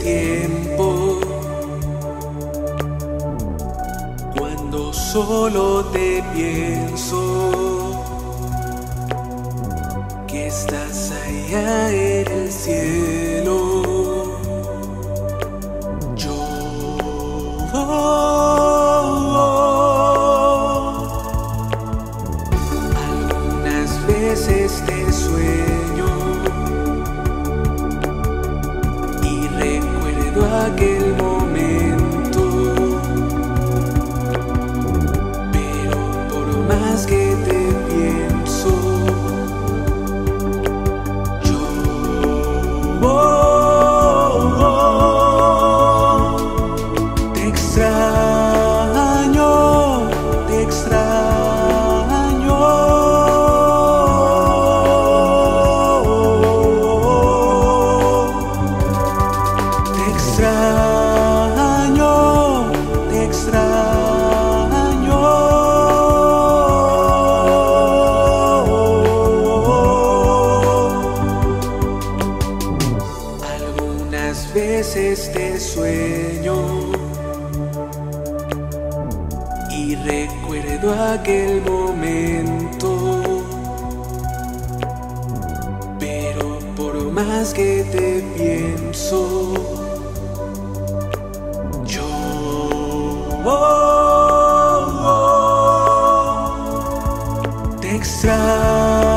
tiempo, cuando solo te pienso, que estás allá en el cielo. Yo algunas veces te sueño y recuerdo aquel momento, pero por más que te pienso, yo te extraño, te extraño. Te extraño, te extraño. Algunas veces te sueño y recuerdo aquel momento, pero por más que te pienso, yo te extraño.